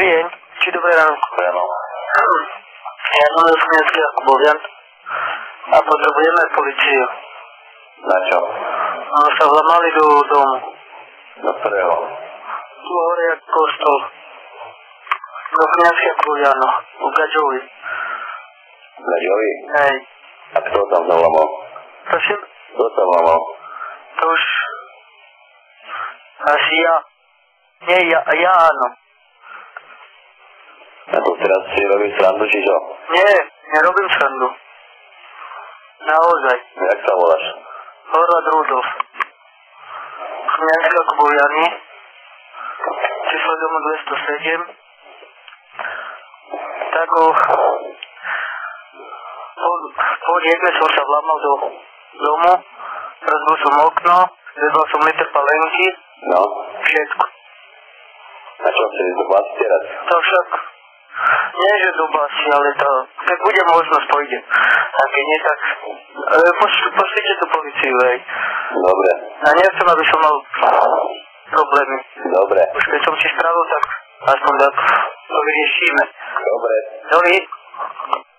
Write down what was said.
Dobrý deň, či dobré ráno. Áno. Ja som Kňazský Jakub Bovian a potrebujeme policiu. Na čo? No, sa vlamali do domu. Do ktorého? Tu hore jak kostol. Do Kňazský Jakub Boviano, u Gaďovi. Gaďovi? Hej. A kto tam zavlamal? Prosím? Kto tam vlamal? To už... Asi ja. Nie, ja áno. A to teraz si robíš srandu, či čo? Nie, nerobím srandu. Naozaj. Jak sa voláš? Horváth Rudolf. Kňazský Jakub Boviani. Číslo domu 207. Tak po jednej som sa vlamal do domu, rozbil som okno, vezal som liter palenky, No. všetko. A čo, chceš do basy teraz? To však, nie že do basy, ale to, keď bude možnosť, pôjde. A keď nie, tak pošlite tú policiu, hej. Dobre. A nechcem, aby som mal problémy. Dobre. Už keď som ti spravil, tak aspoň tak to vyriešime. Dobre. Dobrý.